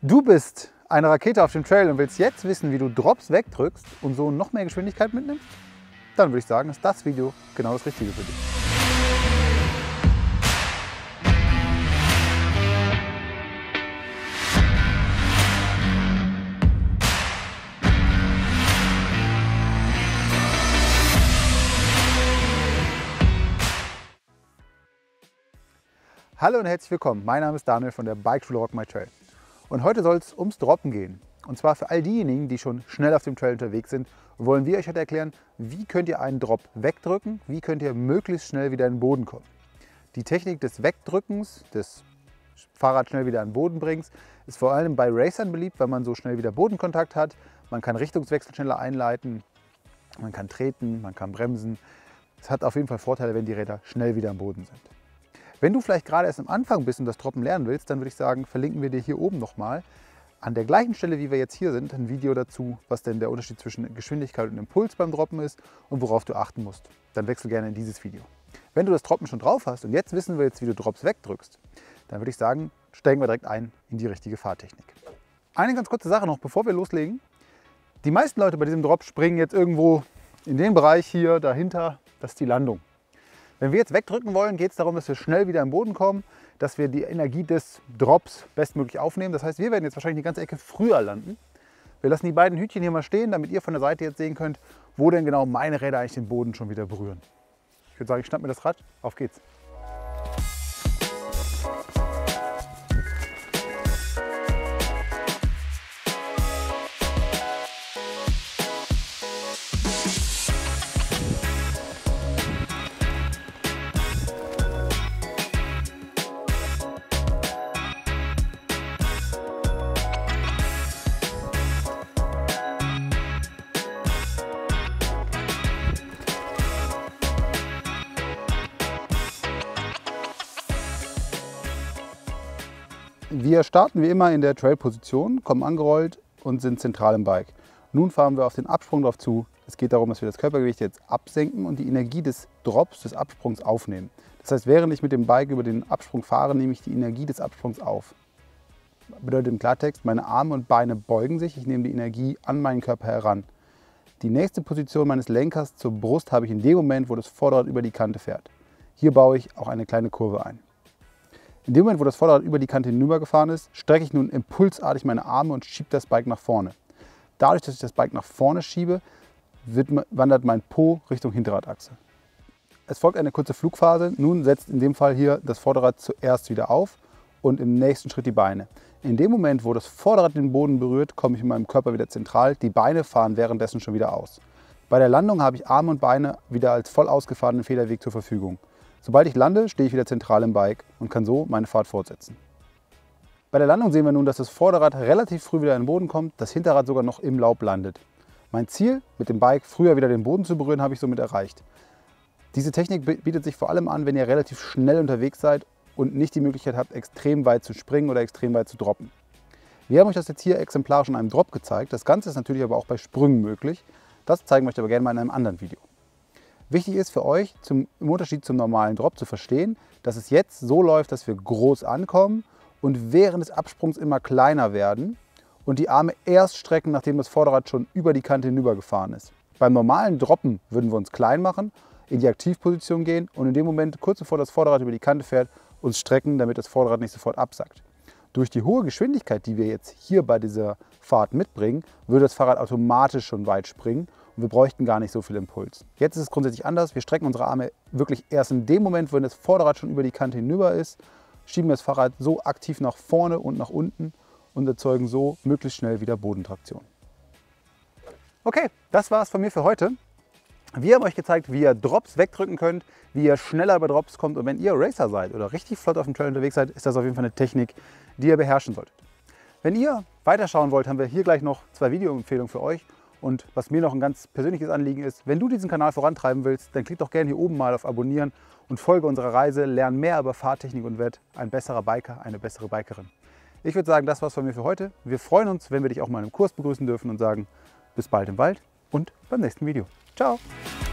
Du bist eine Rakete auf dem Trail und willst jetzt wissen, wie du Drops wegdrückst und so noch mehr Geschwindigkeit mitnimmst? Dann würde ich sagen, ist das Video genau das Richtige für dich. Hallo und herzlich willkommen, mein Name ist Daniel von der Bikeschule Rock My Trail. Und heute soll es ums Droppen gehen. Und zwar für all diejenigen, die schon schnell auf dem Trail unterwegs sind, wollen wir euch heute erklären, wie könnt ihr einen Drop wegdrücken, wie könnt ihr möglichst schnell wieder in den Boden kommen. Die Technik des Wegdrückens, des Fahrrad schnell wieder in den Boden bringst, ist vor allem bei Racern beliebt, weil man so schnell wieder Bodenkontakt hat. Man kann Richtungswechsel schneller einleiten, man kann treten, man kann bremsen. Es hat auf jeden Fall Vorteile, wenn die Räder schnell wieder am Boden sind. Wenn du vielleicht gerade erst am Anfang bist und das Droppen lernen willst, dann würde ich sagen, verlinken wir dir hier oben nochmal an der gleichen Stelle, wie wir jetzt hier sind, ein Video dazu, was denn der Unterschied zwischen Geschwindigkeit und Impuls beim Droppen ist und worauf du achten musst. Dann wechsel gerne in dieses Video. Wenn du das Droppen schon drauf hast und jetzt wissen willst, wie du Drops wegdrückst, dann würde ich sagen, steigen wir direkt ein in die richtige Fahrtechnik. Eine ganz kurze Sache noch, bevor wir loslegen. Die meisten Leute bei diesem Drop springen jetzt irgendwo in den Bereich hier dahinter, das ist die Landung. Wenn wir jetzt wegdrücken wollen, geht es darum, dass wir schnell wieder im Boden kommen, dass wir die Energie des Drops bestmöglich aufnehmen. Das heißt, wir werden jetzt wahrscheinlich eine ganze Ecke früher landen. Wir lassen die beiden Hütchen hier mal stehen, damit ihr von der Seite jetzt sehen könnt, wo denn genau meine Räder eigentlich den Boden schon wieder berühren. Ich würde sagen, ich schnapp mir das Rad, auf geht's. Wir starten wie immer in der Trail-Position, kommen angerollt und sind zentral im Bike. Nun fahren wir auf den Absprung drauf zu. Es geht darum, dass wir das Körpergewicht jetzt absenken und die Energie des Drops, des Absprungs aufnehmen. Das heißt, während ich mit dem Bike über den Absprung fahre, nehme ich die Energie des Absprungs auf. Das bedeutet im Klartext, meine Arme und Beine beugen sich, ich nehme die Energie an meinen Körper heran. Die nächste Position meines Lenkers zur Brust habe ich in dem Moment, wo das Vorderrad über die Kante fährt. Hier baue ich auch eine kleine Kurve ein. In dem Moment, wo das Vorderrad über die Kante hinübergefahren ist, strecke ich nun impulsartig meine Arme und schiebe das Bike nach vorne. Dadurch, dass ich das Bike nach vorne schiebe, wandert mein Po Richtung Hinterradachse. Es folgt eine kurze Flugphase. Nun setzt in dem Fall hier das Vorderrad zuerst wieder auf und im nächsten Schritt die Beine. In dem Moment, wo das Vorderrad den Boden berührt, komme ich mit meinem Körper wieder zentral. Die Beine fahren währenddessen schon wieder aus. Bei der Landung habe ich Arme und Beine wieder als voll ausgefahrenen Federweg zur Verfügung. Sobald ich lande, stehe ich wieder zentral im Bike und kann so meine Fahrt fortsetzen. Bei der Landung sehen wir nun, dass das Vorderrad relativ früh wieder in den Boden kommt, das Hinterrad sogar noch im Laub landet. Mein Ziel, mit dem Bike früher wieder den Boden zu berühren, habe ich somit erreicht. Diese Technik bietet sich vor allem an, wenn ihr relativ schnell unterwegs seid und nicht die Möglichkeit habt, extrem weit zu springen oder extrem weit zu droppen. Wir haben euch das jetzt hier exemplarisch in einem Drop gezeigt. Das Ganze ist natürlich aber auch bei Sprüngen möglich. Das zeigen wir euch aber gerne mal in einem anderen Video. Wichtig ist für euch, im Unterschied zum normalen Drop zu verstehen, dass es jetzt so läuft, dass wir groß ankommen und während des Absprungs immer kleiner werden und die Arme erst strecken, nachdem das Vorderrad schon über die Kante hinübergefahren ist. Beim normalen Droppen würden wir uns klein machen, in die Aktivposition gehen und in dem Moment, kurz bevor das Vorderrad über die Kante fährt, uns strecken, damit das Vorderrad nicht sofort absackt. Durch die hohe Geschwindigkeit, die wir jetzt hier bei dieser Fahrt mitbringen, würde das Fahrrad automatisch schon weit springen. Und wir bräuchten gar nicht so viel Impuls. Jetzt ist es grundsätzlich anders. Wir strecken unsere Arme wirklich erst in dem Moment, wenn das Vorderrad schon über die Kante hinüber ist, schieben das Fahrrad so aktiv nach vorne und nach unten und erzeugen so möglichst schnell wieder Bodentraktion. Okay, das war es von mir für heute. Wir haben euch gezeigt, wie ihr Drops wegdrücken könnt, wie ihr schneller über Drops kommt. Und wenn ihr Racer seid oder richtig flott auf dem Trail unterwegs seid, ist das auf jeden Fall eine Technik, die ihr beherrschen solltet. Wenn ihr weiterschauen wollt, haben wir hier gleich noch 2 Videoempfehlungen für euch. Und was mir noch ein ganz persönliches Anliegen ist, wenn du diesen Kanal vorantreiben willst, dann klick doch gerne hier oben mal auf Abonnieren und folge unserer Reise, lern mehr über Fahrtechnik und werd ein besserer Biker, eine bessere Bikerin. Ich würde sagen, das war's von mir für heute. Wir freuen uns, wenn wir dich auch mal im Kurs begrüßen dürfen und sagen, bis bald im Wald und beim nächsten Video. Ciao!